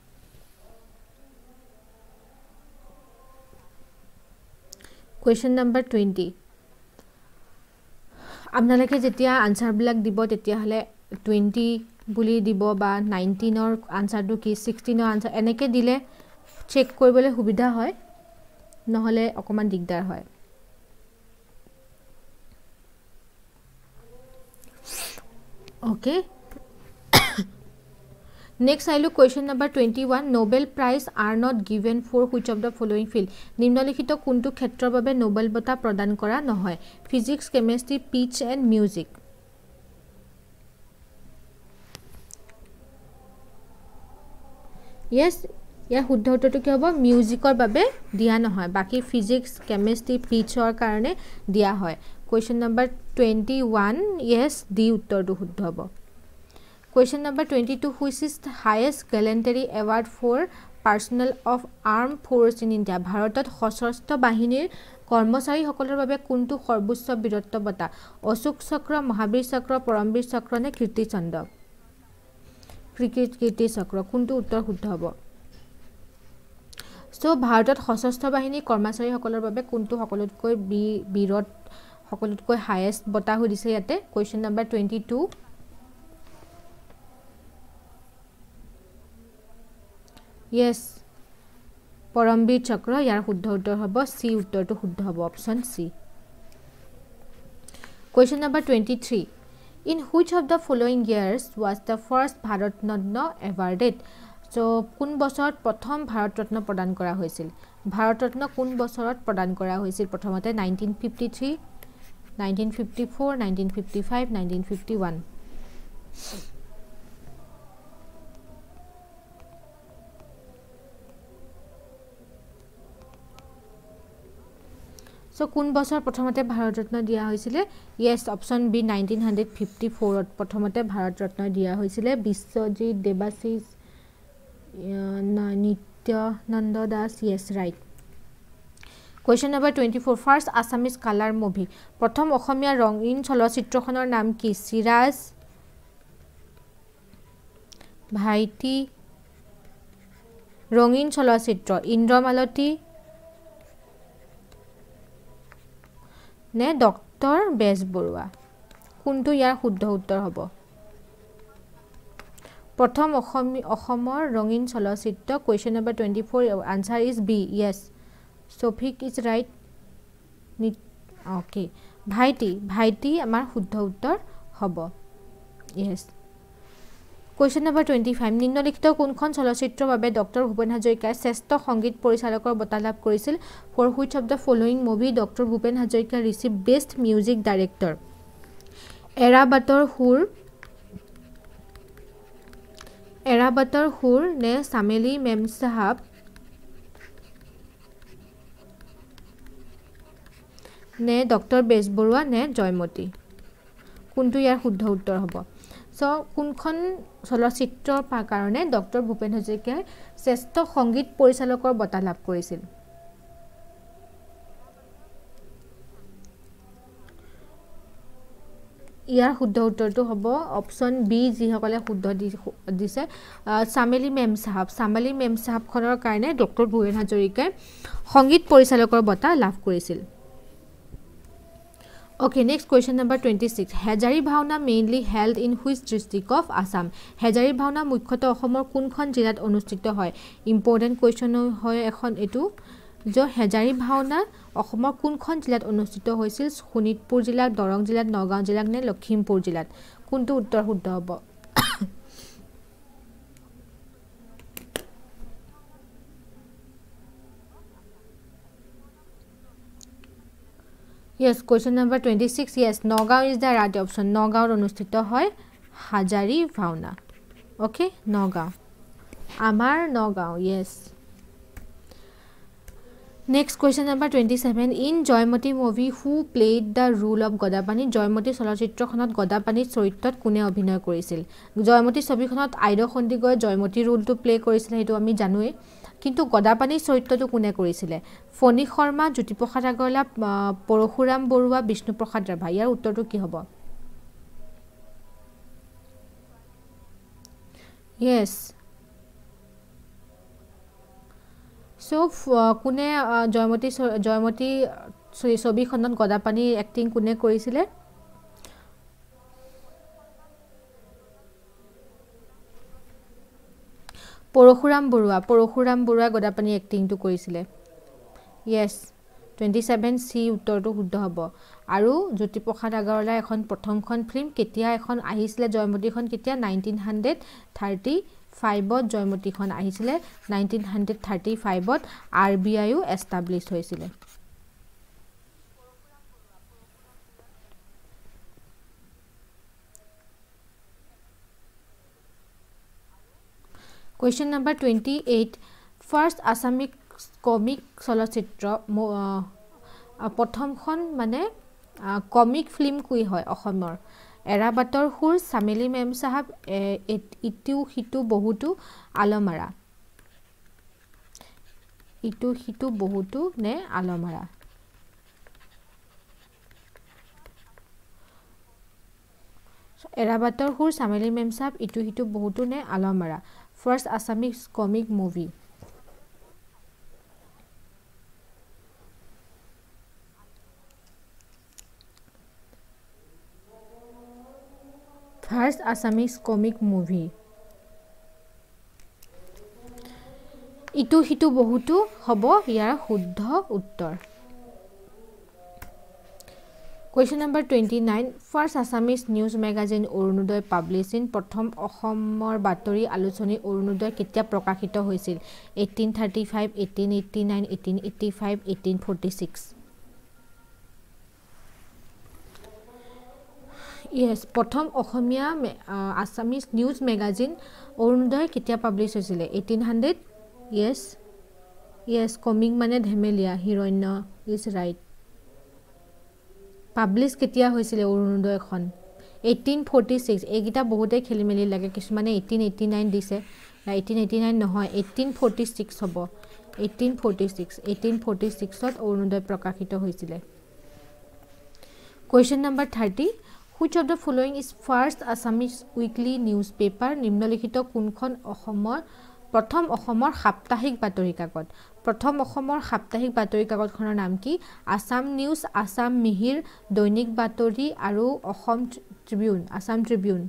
Question number twenty. আপোনালোকে যেতিয়া আনচাৰবিলাক দিব তেতিয়াহ'লে টুৱেণ্টি বুলি দিব বা নাইনটিনৰ আনচাৰটো কি, ছিক্সটিনৰ আনচাৰ এনেকৈ দিলে চেক কৰিবলৈ সুবিধা হয়, নহ'লে অকণমান দিগদাৰ হয়। অ'কে, নেক্সট আহিলোঁ question number twenty one. Nobel prize are not given for which of the following field? নিম্নলিখিত কোনটো ক্ষেত্ৰৰ বাবে নোবেল বঁটা প্ৰদান কৰা নহয়? Physics, chemistry, peace and music. Yes, ইয়াৰ শুদ্ধ উত্তৰটো কি হ'ব? মিউজিকৰ বাবে দিয়া নহয়, বাকী ফিজিক্স, কেমেষ্ট্ৰি, পিচৰ কাৰণে দিয়া হয়। Question number twenty one, yes D উত্তৰটো শুদ্ধ হ'ব। Question number twenty two. Which is the highest gallantry award for personnel of arm force in India? ভাৰতত সশস্ত্ৰ বাহিনীৰ কৰ্মচাৰীসকলৰ বাবে কোনটো সৰ্বোচ্চ বীৰত্ব বঁটা অশোক চক্ৰ মহাবীৰ চক্ৰ পৰমবীৰ চক্ৰ নে কীৰ্তি চন্দ্ৰ ক্ৰিকেট কীৰ্তি চক্ৰ কোনটো উত্তৰ শুদ্ধ হ'ব সো ভাৰতত সশস্ত্ৰ বাহিনী কৰ্মচাৰীসকলৰ বাবে কোনটো সকলোতকৈ বীৰত সকলোতকৈ হাইয়েষ্ট বঁটা দিছে ইয়াতে question number twenty two yes Param Vir Chakra ইয়াৰ শুদ্ধ উত্তৰ হ'ব সি উত্তৰটো শুদ্ধ হ'ব option C question number twenty three in which of the following years was the first Bharat Ratna awarded so কোন বছৰত প্ৰথম ভাৰত ৰত্ন প্ৰদান কৰা হৈছিল ভাৰত ৰত্ন কোন বছৰত প্ৰদান কৰা হৈছিল প্ৰথমতে nineteen fifty-three nineteen fifty-four nineteen fifty-five nineteen fifty-one so কোন বছৰ প্ৰথমতে ভাৰত ৰত্ন দিয়া হৈছিল yes option B nineteen fifty-four ত প্ৰথমতে ভাৰত ৰত্ন দিয়া হৈছিল Biswajit Debashish Nityanand Das yes right question number twenty-four first Assamese color movie প্ৰথম অসমীয়া ৰঙীন চলচ্চিত্ৰখনৰ নাম কি সিৰাজ ভাইটি ৰঙীন চলচ্চিত্ৰ ইন্দ্ৰমালতী নে ডক্টৰ বেজবৰুৱা কোনটো ইয়াৰ শুদ্ধ উত্তৰ হ'ব প্ৰথম অসমী অসমৰ ৰঙীন চলচ্চিত্ৰ question number twenty-four answer is B yes Shafiq is right okay ভাইটি ভাইটি আমাৰ শুদ্ধ উত্তৰ হ'ব yes কোৱেশ্চন নম্বৰ twenty-five নিম্নলিখিত কোনখন চলচ্চিত্ৰৰ বাবে ডক্টৰ ভূপেন হাজৰিকাই শ্ৰেষ্ঠ সংগীত পৰিচালকৰ বঁটা লাভ কৰিছিল for which of the following movie doctor Bhupen Hazarika received best music director Era Bator Sur Era Bator সুৰ নে চামেলি মেম সাহাব নে ডক্টৰ বেজবৰুৱা নে জয়মতী কোনটো ইয়াৰ শুদ্ধ উত্তৰ হ'ব সো কোনখন চলচ্চিত্ৰৰ কাৰণে ডক্টৰ ভূপেন হাজৰিকাই শ্ৰেষ্ঠ সংগীত পৰিচালকৰ বঁটা লাভ কৰিছিল ইয়াৰ শুদ্ধ উত্তৰটো হ'ব অপচন বি যিসকলে শুদ্ধ দিছে চামেলি মেম সাহাব চামেলি মেম সাহাব খনৰ কাৰণে ডক্টৰ ভূপেন হাজৰিকাই সংগীত পৰিচালকৰ বঁটা লাভ কৰিছিল Okay, next question number twenty-six. Hejari Bhauna mainly held in which district of Assam? Hejari Bhauna মুখ্যতঃ অসমৰ কোনখন জিলাত অনুষ্ঠিত হয়? Important question হয় এখন এটো যে হেজাৰি ভাওনা অসমৰ কোনখন জিলাত অনুষ্ঠিত হৈছিল? শোণিতপুৰ জিলাত, দৰং জিলাত, নগাঁও জিলাত নে লখিমপুৰ জিলাত? কোনটো উত্তৰ শুদ্ধ হ'ব? Yes, question number twenty-six. Yes, Nagaon is the right option. Nagaon অনুষ্ঠিত হয় হাজারি ভাওনা. Okay, Nagaon. Amar Nagaon. Yes. Next question number twenty-seven. In Joymoti movie, who played the role of Godapani? Joymoti চলচ্চিত্ৰখনত গদাপানীৰ চৰিত্ৰত কোনে অভিনয় কৰিছিল? জয়মতী ছবিখনত আইৰ খণ্ডিগৈ জয়মতী ৰোলটো প্লে কৰিছিল হেতু আমি জানোৱে কিন্তু গদাপানীৰ চৰিত্ৰটো কোনে কৰিছিল? ফণী শৰ্মা, জ্যোতিপ্ৰসাদ আগৰৱালা, পৰশুৰাম বৰুৱা, বিষ্ণুপ্ৰসাদ ৰাভা ইয়াৰ উত্তৰটো কি হ'ব? Yes. So কোনে জয়মতী জয়মতী ছবিখনত গদাপানী এক্টিং কোনে কৰিছিল? পৰশুৰাম বৰুৱা পৰশুৰাম বৰুৱা গদাপানী এক্টিংটো কৰিছিল yes twenty-seven সি উত্তৰটো শুদ্ধ হ'ব আৰু জ্যোতিপ্ৰসাদ আগৰৱালা এখন প্ৰথমখন ফিল্ম কেতিয়া এখন আহিছিল জয়মতীখন কেতিয়া nineteen thirty-five ত জয়মতীখন আহিছিল nineteen thirty-five ত আৰবিআইও এষ্টাবলিশ হৈছিল Question number twenty-eight. First Assamese comic চলচ্চিত্ৰ প্ৰথমখন মানে কমিক ফিল্ম কি হয় অসমৰ এৰাবাটৰ সুৰ চামেলি মেম সাহাব ইটু হিটু বহুতো আলমাৰা ইটু হিটু বহুতো নে আলমাৰা এৰাবাটৰ সুৰ চামেলি মেমচাপ ইটো হিটো বহুতো নে আলমাৰা first Assamese comic movie first Assamese comic movie Ito হিটো বহুতো হ'ব ইয়াৰ শুদ্ধ উত্তৰ Question number twenty-nine First Assamese news magazine Orunodoy published in প্ৰথম অসমৰ বাতৰি আলোচনী অৰুণোদয় কেতিয়া প্ৰকাশিত হৈছিল eighteen thirty-five eighteen eighty-nine eighteen eighty-five eighteen forty-six Yes প্ৰথম অসমীয়া আছামিজ নিউজ ম্যাগাজিন অৰুণোদয় কেতিয়া পাবলিশ হৈছিল eighteen hundred Yes Yes coming মানে ধেমেলিয়া হিৰণ্য is right পাবলিশ কেতিয়া হৈছিল অৰুণোদয়খন eighteen forty-six এইগিটা বহুতে খেলিমেলি লাগে কিছুমানে eighteen eighty-nine দিছে না eighteen eighty-nine নহয় eighteen forty-six হ'ব eighteen forty-six eighteen forty-six ত অৰুণোদয় প্ৰকাশিত হৈছিল Question number thirty Which of the following is first Assamese weekly newspaper নিম্নলিখিত কোনখন অসমৰ প্ৰথম অসমৰ সাপ্তাহিক বাতৰি কাকত প্ৰথম অসমৰ সাপ্তাহিক বাতৰি কাকতখনৰ নাম কি আসাম নিউজ আসাম মিহিৰ দৈনিক বাতৰি আৰু Asom Tribune Assam Tribune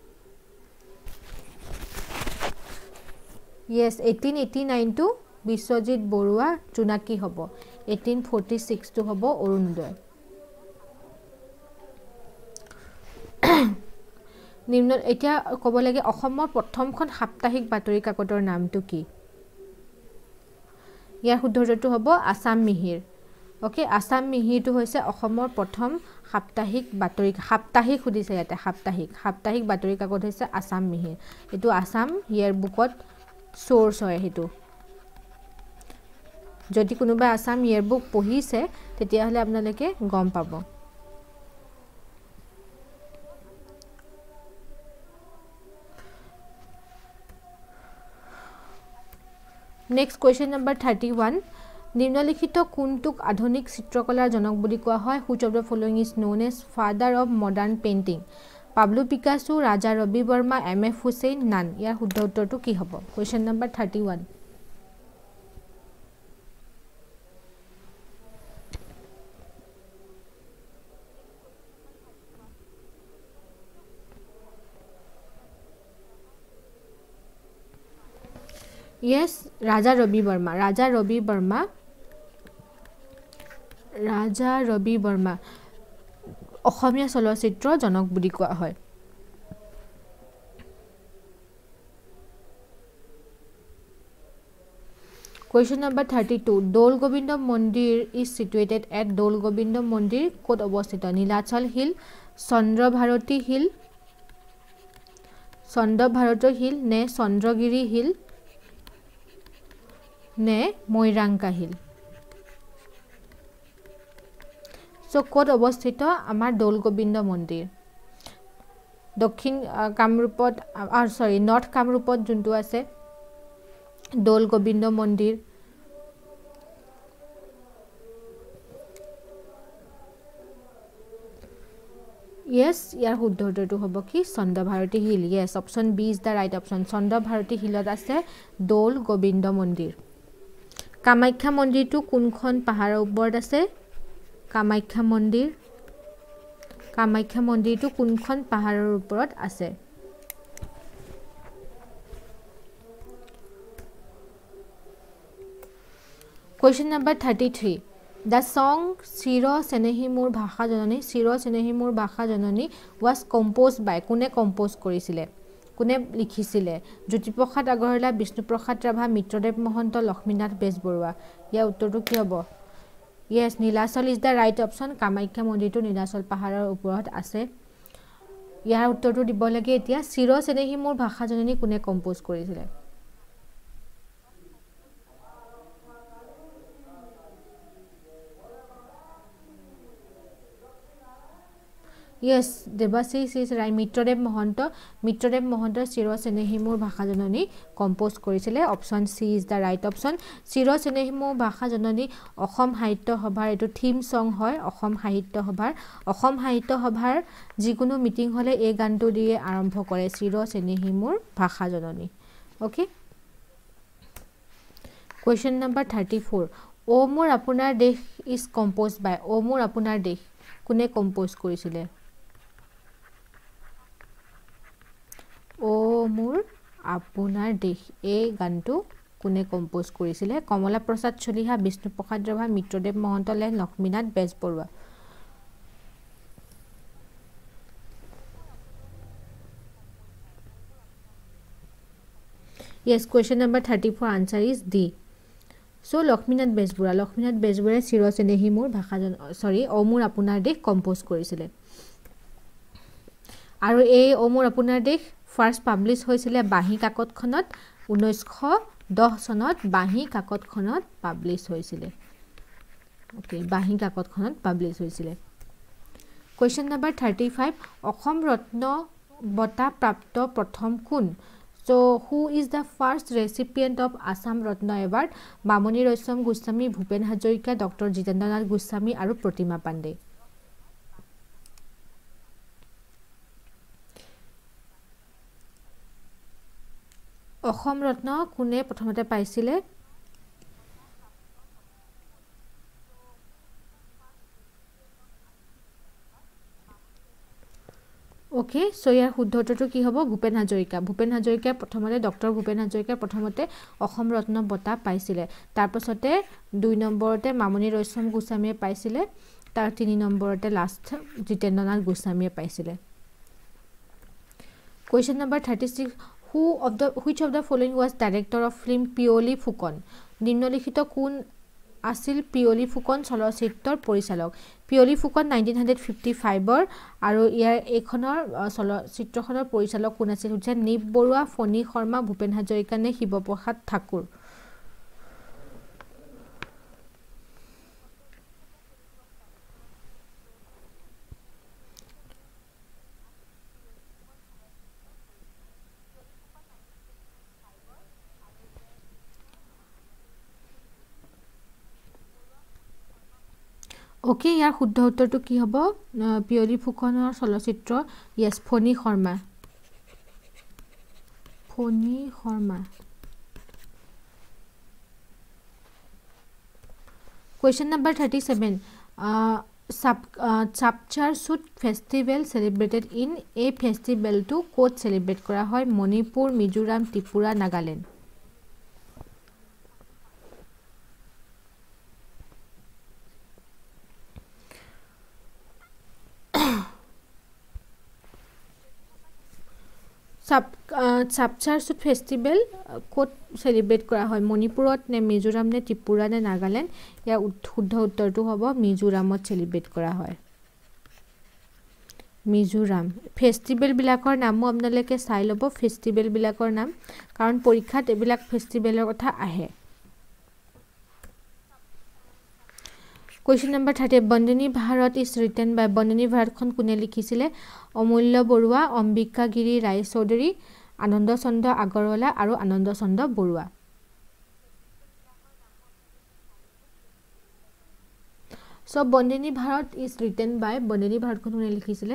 Yes eighteen eighty-nine to Biswajit Barua Jonaki হ'ব eighteen forty-six টু হ'ব অৰুণোদয় নিম্ন এতিয়া ক'ব লাগে অসমৰ প্ৰথমখন সাপ্তাহিক বাতৰি কাকতৰ নামটো কি ইয়াৰ শুদ্ধটো হ'ব আসাম মিহিৰ ওকে আসাম মিহিৰটো হৈছে অসমৰ প্ৰথম সাপ্তাহিক বাতৰি সাপ্তাহিক খুদিছে ইয়াতে সাপ্তাহিক সাপ্তাহিক বাতৰি কাকত হৈছে আসাম মিহিৰ এটো আসাম ইয়াৰ বুকত সোৰ্স হয় হেতু যদি কোনোবা আসাম ইয়াৰ বুক পঢ়িছে তেতিয়া হলে আপোনালোকে গম পাব Next question number thirty-one নিম্নলিখিত কোনটোক আধুনিক চিত্ৰকলাৰ জনক বুলি কোৱা হয় which of the following is known as father of modern painting Pablo Picasso Raja Ravi Varma M F Husain none ইয়াৰ শুদ্ধ উত্তৰটো কি হ'ব question number thirty-one Yes Raja Rabi Burma Raja Rabi Burma Raja Rabi Burma অসমীয়া চলচ্চিত্ৰ জনক বুলি কোৱা হয় Question number thirty-two Dol Gobindo Mandir is situated at Dol Gobindo Mandir ক'ত অৱস্থিত Nilachal hill Chandra Bharati hill Chandra Bharati hill নে চন্দ্ৰগিৰি হিল নে মৈৰাংকা হিল সো ক'ত অৱস্থিত আমাৰ দৌল গোবিন্দ মন্দিৰ দক্ষিণ কামৰূপত আৰ সৰি নৰ্থ কামৰূপত যোনটো আছে দৌল গোবিন্দ মন্দিৰ Yes ইয়াৰ শুদ্ধ উত্তৰটো হ'ব কি Chandra Bharati hill Yes option B is the right option Chandra Bharati হিলত আছে দৌল গোবিন্দ মন্দিৰ কামাখ্যা মন্দিৰটো কোনখন পাহাৰৰ ওপৰত আছে কামাখ্যা মন্দিৰ কামাখ্যা মন্দিৰটো কোনখন পাহাৰৰ ওপৰত আছে Question number thirty-three The song Shiro Senehi Mur Bhasha Janani Shiro Senehi Mur Bhasha Janani was composed by কোনে কম্পোজ কৰিছিলে কোনে লিখিছিলে জ্যোতিপ্ৰসাদ আগৰৱালা বিষ্ণুপ্ৰসাদ ৰাভা মিত্ৰদেৱ মহন্ত লক্ষ্মীনাথ বেজবৰুৱা ইয়াৰ উত্তৰটো কি হ'ব Yes Nilachal is the right option Kamakhya মন্দিৰটো নীলাচল পাহাৰৰ ওপৰত আছে ইয়াৰ উত্তৰটো দিব লাগে এতিয়া শিৰো সেনেহি মোৰ ভাষা জননী কোনে কম্পোজ কৰিছিলে Yes, Debasis is right. Mitrodev Mohanto, Mitrodev Mohanto, Siro Senehimur Bhajajanoni, composed Korisile. Option C is the right option. Siro Senehimu Bhajajanoni, Ochom Haito Hobar, to theme song hoy, Ochom Haito Hobar, Ochom Haito Hobar, Jikuno meeting hole, a ganto de Arambho Kore, Siro Senehimur Bhajajanoni. Okay. Question number thirty-four. Omur Apunar Deh is composed by Omur Apunar Deh. Kune compose Korisile. O মোৰ আপোনাৰ দেশ এই গানটো কোনে compose কৰিছিলে কমলা প্ৰসাদ Chaliha Bishnu Prasad Rabha Mitradev মহন্তলে Lakshminath Bezbaroa Yes, question number thirty-four answer is D. So Lakshminath Bezbaroa Lakshminath বেজবৰুৱাই চিৰ চেনেহি মোৰ ভাষা সৰি O মোৰ আপোনাৰ দেশ কম্পোজ কৰিছিলে আৰু এই O মোৰ আপোনাৰ দেশ ফাৰ্স্ট পাবলিশ হৈছিলে বাহি কাকতখনত ঊনৈশ দহ চনত বাহি কাকতখনত পাবলিশ হৈছিলে ওকে বাহি কাকতখনত পাবলিশ হৈছিলে question number thirty-five Asom Ratna বঁটা প্ৰাপ্ত প্ৰথম কোন so who is the first recipient of Assam Ratna Award Mamoni Roysom Goswami Bhupen Hazoika Doctor Jitendranath Goswami আৰু প্ৰতিমা পাণ্ডে অসম ৰত্ন কোনে প্ৰথমতে পাইছিলে ওকে সো ইয়াৰ শুদ্ধটোটো কি হ'ব ভূপেন হাজৰিকা ভূপেন হাজৰিকা প্ৰথমতে ডক্টৰ ভূপেন হাজৰিকা প্ৰথমতে অসম ৰত্ন বঁটা পাইছিলে তাৰ পাছতে দুই নম্বৰতে মামনি ৰয়ছম গোস্বামীয়ে পাইছিলে তাৰ তিনি নম্বৰতে লাষ্ট জিতেন্দ্ৰনাথ গোস্বামীয়ে পাইছিলে question number thirty-six Who of the which of the following was director of film Pioli Fukan? নিম্নলিখিত কোন আছিল পিয়লি ফুকন চলচ্চিত্ৰৰ পৰিচালক পিয়লি ফুকন nineteen fifty-five ৰ আৰু ইয়াৰ এখনৰ চলচ্চিত্ৰখনৰ পৰিচালক কোন আছিল হৈছে নিপ বৰুৱা ফণী শৰ্মা ভূপেন হাজৰিকা নে শিৱপ্ৰসাদ ঠাকুৰ ওকে ইয়াৰ শুদ্ধ উত্তৰটো কি হ'ব পিয়লি ফুকনৰ চলচ্চিত্ৰ yes Phani Sarma Phani Sarma Question number thirty-seven uh, sub uh, Chapchar Sut festival celebrated in a festival to quote celebrate কৰা হয় Manipur Mizoram Tripura Nagaland Sub uh, Chapchar Sut festival quote celebrate কৰা হয় মণিপুৰত নে মিজোৰাম নে ত্ৰিপুৰা নে নাগালেণ্ড ইয়া শুদ্ধ উত্তৰটো হ'ব মিজোৰামত সেলিব্ৰেট কৰা হয় মিজোৰাম ফেষ্টিভেল বিলাকৰ নামও আপোনালোকে চাই ল'ব ফেষ্টিভেল বিলাকৰ নাম কাৰণ পৰীক্ষাত এবিলাক ফেষ্টিভেলৰ কথা আহে Question number thirty বন্দনী Bharat is written by বন্দনী ভাৰতখন কোনে লিখিছিলে অমূল্য বৰুৱা অম্বিকা গিৰি ৰায় চৌধুৰী আনন্দ চন্দ্ৰ আগৰৱালা আৰু আনন্দ চন্দ্ৰ Barua So বন্দনী Bharat is written by বন্দনী ভাৰতখন কোনে লিখিছিলে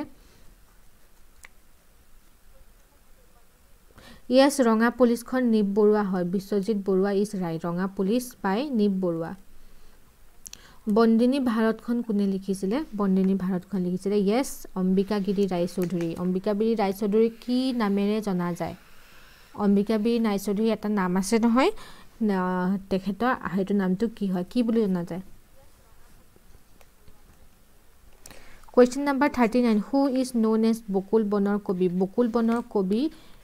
Yes ৰঙা পুলিচখন নিপ বৰুৱা হয় Biswajit Barua is right Ranga police by Nip Barua বন্দনী ভাৰতখন কোনে লিখিছিলে বন্দনী ভাৰতখন লিখিছিলে yes অম্বিকা গিৰি ৰায় চৌধুৰী অম্বিকা গিৰি ৰায় চৌধুৰী কি নামেৰে জনা যায় অম্বিকা গিৰি ৰায় চৌধুৰী এটা নাম আছে নহয় তেখেতৰ হেতু নামটো কি হয় কি বুলি জনা যায় Question number thirty-nine Who is known as বকুল বনৰ কবি বকুল বনৰ কবি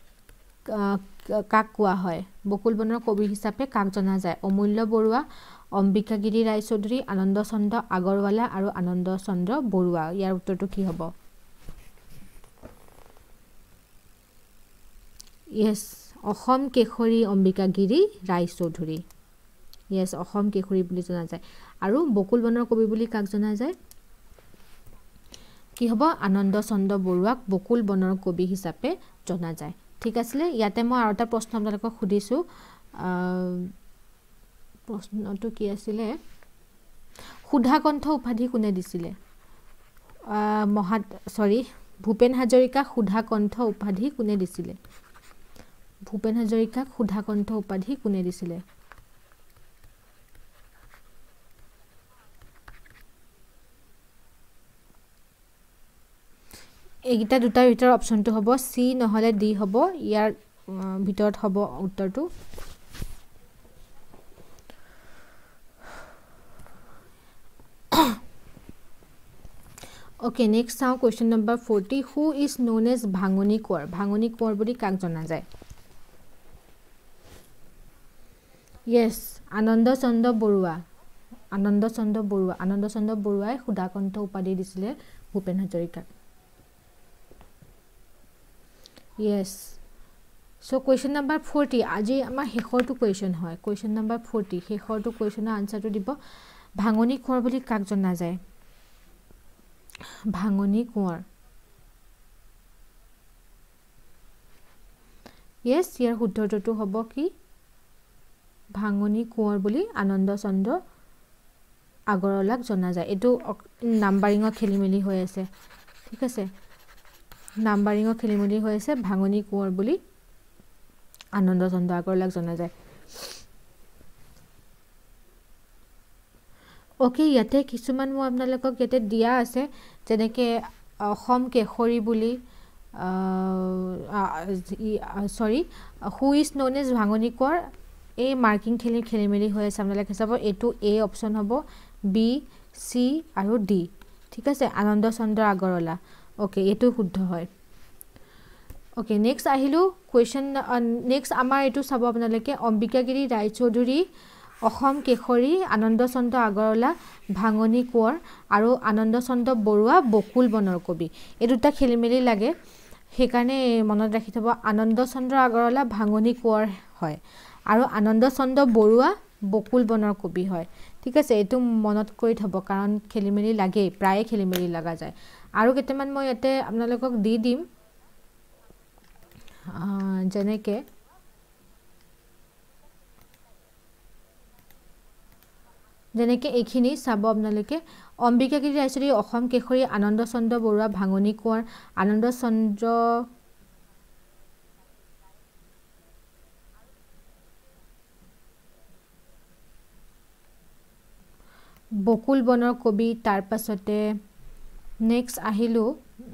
কাক কোৱা হয় বকুল বনৰ কবি হিচাপে কাক জনা যায় অমূল্য বৰুৱা অম্বিকা গিৰি ৰায় চৌধুৰী আনন্দ চন্দ্ৰ আগৰৱালা আৰু আনন্দ চন্দ্ৰ বৰুৱা ইয়াৰ উত্তৰটো কি হ'ব Yes অসম কেশৰী অম্বিকা গিৰি ৰায় চৌধুৰী Yes অসম কেশৰী বুলি জনা যায় আৰু বকুল বনৰ কবি বুলি কাক জনা যায় কি হ'ব আনন্দ চন্দ্ৰ বৰুৱাক বকুল বনৰ কবি হিচাপে জনা যায় ঠিক আছে ইয়াতে মই আৰু এটা প্ৰশ্ন আপোনালোকক সুধিছো প্ৰশ্নটো কি আছিল সুধাকণ্ঠ উপাধি কোনে দিছিলে মহা সৰি ভূপেন হাজৰিকাক সুধাকণ্ঠ উপাধি কোনে দিছিলে ভূপেন হাজৰিকাক সুধাকণ্ঠ উপাধি কোনে দিছিলে এইটা দুটাৰ ভিতৰ অপচনটো হ'ব সি নহলে ডি হ'ব ইয়াৰ ভিতৰত হ'ব উত্তৰটো Okay, next now question number forty. Who is known as Bhangoni Kaur? Bhangoni Kaur bodi kak jana jay? Yes, Ananda Chandra Borua. Ananda Chandra Borua. Ananda Chandra Borua e Sudhakontha upadhi disile Bhupen Hazarika. Yes. So question number forty. Aji ama hekhor to question hoy. Question number forty. Hekhor to question answer to dibo. Bhangoni Kaur bodi kak jana jay? ভাঙনি Konwar yes ইয়াৰ শুদ্ধটো হ'ব কি ভাঙনি কোঁৱৰ বুলি আনন্দ চন্দ্ৰ আগৰৱালাক জনা যায় এটো নাম্বাৰিংৰ খেলিমেলি হৈ আছে ঠিক আছে নাম্বাৰিংৰ খেলিমেলি হৈ আছে ভাঙনি কোঁৱৰ বুলি আনন্দ চন্দ্ৰ আগৰৱালাক জনা যায় Okay, ইয়াতে কিছুমান মই আপোনালোকক ইয়াতে দিয়া আছে যেনেকে অসম কেশৰী বুলি সৰি who is known as ভাঙনি কোঁৱৰ এই মাৰ্কিং খেলি খেলিমেলি হৈ আছে আপোনালোকে চাব এটো এ অপচন হ'ব বি সি আৰু ডি ঠিক আছে আনন্দ চন্দ্ৰ আগৰৱালা ওকে এটো শুদ্ধ হয় ওকে নেক্সট আহিলো কোৱেশ্চন নেক্সট আমাৰ এটো চাব আপোনালোকে অম্বিকাগিৰি ৰায়চৌধুৰী অসম কেশৰী আনন্দ চন্দ্ৰ আগৰৱালা ভাঙনি কোঁৱৰ আৰু আনন্দ চন্দ্ৰ বৰুৱা বকুল বনৰ কবি এই দুটা খেলিমেলি লাগে হেকাৰণে মনত ৰাখি থব আনন্দ চন্দ্ৰ আগৰৱালা ভাঙনি কোঁৱৰ হয় আৰু আনন্দ চন্দ্ৰ বৰুৱা বকুল বনৰ কবি হয় ঠিক আছে এটো মনত কৰি থব কাৰণ খেলিমেলি লাগে প্ৰায় খেলিমেলি লাগা যায় আৰু কেতেমান মই ইয়াতে আপোনালোকক দি দিম যেনেকে যেনেকে এইখিনি চাব আপোনালোকে অম্বিকাগিৰি ৰায়চৌধুৰী অসম কেশৰী আনন্দ চন্দ্ৰ বৰুৱা ভাঙনি কোঁৱৰ আনন্দ চন্দ্ৰ বকুল বনৰ কবি তাৰ পাছতে নেক্সট আহিলো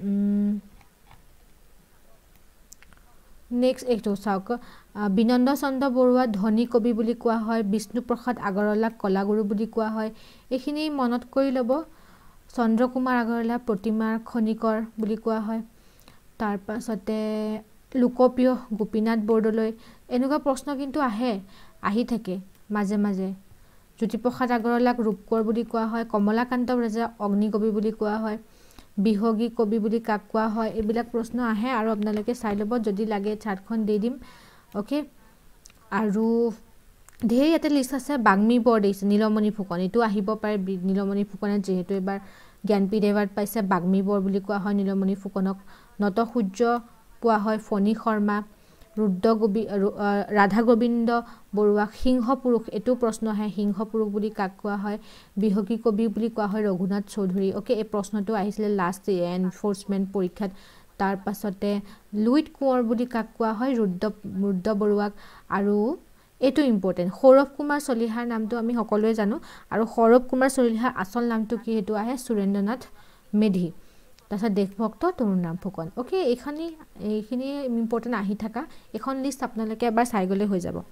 নেক্সট এইটো চাওক বিনন্দ চন্দ্ৰ বৰুৱা ধনী কবি বুলি কোৱা হয় বিষ্ণু প্ৰসাদ আগৰৱালাক কলাগুৰু বুলি কোৱা হয় এইখিনি মনত কৰি লব চন্দ্ৰকুমাৰ আগৰৱালা প্ৰতিমাৰ খনিকৰ বুলি কোৱা হয় তাৰ পাছতে লোকপ্ৰিয় গোপীনাথ বৰদলৈ এনেকুৱা প্ৰশ্ন কিন্তু আহে আহি থাকে মাজে মাজে জ্যোতিপ্ৰসাদ আগৰৱালাক ৰূপকৰ বুলি কোৱা হয় কমলাকান্ত ৰাজা অগ্নিকবি বুলি কোৱা হয় বিহগী কবি বুলি কাক কোৱা হয় এইবিলাক প্ৰশ্ন আহে আৰু আপোনালোকে চাই লব যদি লাগে চাৰ্টখন দি দিম ওকে আৰু ধেৰ ইয়াতে লিষ্ট আছে বাগ্মী বৰদেশ নীলমণি ফুকন এটো আহিব পাৰে নীলমণি ফুকনে যেহেতু এবাৰ জ্ঞানপীঠ এৱাৰ্ড পাইছে বাগ্মী বৰ বুলি কোৱা হয় নীলমণি ফুকনক নত সূৰ্য কোৱা হয় ফণী শৰ্মা ৰুদ্ৰ গোবি ৰাধা গোবিন্দ বৰুৱা সিংহ পুৰুষ এটো প্ৰশ্ন আহে সিংহ পুৰুষ বুলি কাক কোৱা হয় বিহগী কবি বুলি কোৱা হয় ৰঘুনাথ চৌধুৰী ওকে এই প্ৰশ্নটো আহিছিল লাষ্ট এনফোৰ্সমেন্ট পৰীক্ষাত তাৰ পাছতে লুইট কোঁৱৰ বুলি কাক কোৱা হয় ৰুদ্ৰ ৰুদ্ৰ বৰুৱাক আৰু এটো ইম্পৰ্টেন্ট সৌৰভ কুমাৰ চলিহাৰ নামটো আমি সকলোৱে জানো আৰু সৌৰভ কুমাৰ চলিহাৰ আসল নামটো কি হেতু আহে সুৰেন্দ্ৰনাথ মেধি তাছা দেশভক্ত তৰুণৰাম ফুকন ওকে এইখানি এইখিনি ইম্পৰ্টেন্ট আহি থাকা এখন লিষ্ট আপোনালোকে এবাৰ চাই গলে হৈ যাব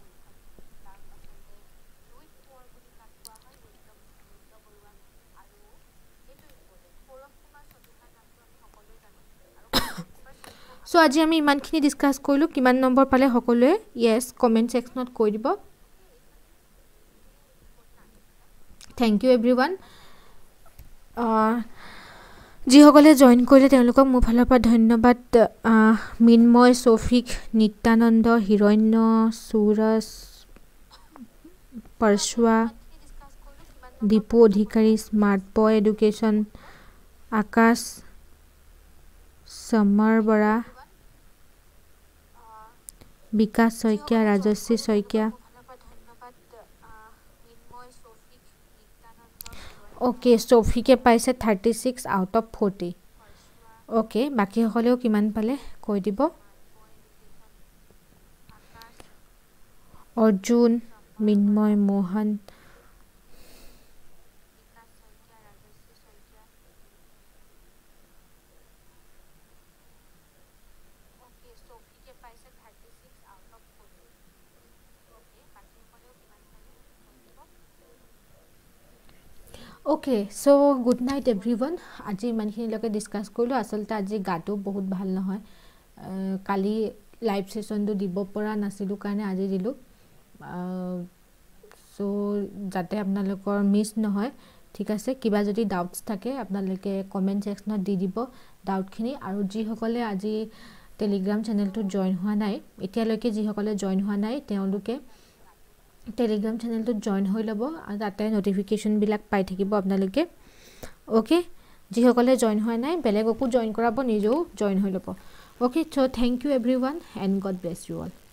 So আজি আমি ইমানখিনি ডিসকাস কৰিলো কিমান নম্বৰ পালে সকলোৱে yes comment sectionত কৈ দিব thank you everyone যি সকলে জয়েন কৰিলে তেওঁলোকক মোৰ ফালৰ পৰা ধন্যবাদ মিনময় সৌফিক নিত্যানন্দ হিৰণ্য সুৰজ পৰশুৱা Dipu Adhikari smart boy education Akash Samar Bora Bikash Saikia Rajashree Saikia okay सोफीके पाइसे thirty six out of forty okay बाकी সকলেও কিমান পালে কৈ দিব अर्जुन मिन्मय Mohan okay so good night everyone आज इमानखिनिলৈকে ডিসকাস কৰিলো আসলতে আজি গাটো বহুত ভাল নহয় কালি লাইভ সেশনটো দিব পৰা নাছিলো কাৰণে আজি দিলো সো যাতে আপোনালোকৰ মিস নহয় ঠিক আছে কিবা যদি ডাউটস থাকে আপোনালোকে কমেন্ট সেকশনত দি দিব ডাউটখিনি আৰু যি সকলে আজি টেলিগ্ৰাম চেনেলটো জয়েন হোৱা নাই এতিয়ালৈকে যি সকলে জয়েন হোৱা নাই তেওঁলোকে টেলিগ্ৰাম চেনেলটো জয়েন হৈ লব আৰু তাতে নোটিফিকেশন বিলাক পাই থাকিব আপোনালোকে ওকে যি সকলে জয়েন হোৱা নাই বেলেগকো জয়েন কৰাব নিজেও জয়েন হৈ লব okay so thank you everyone and God bless you all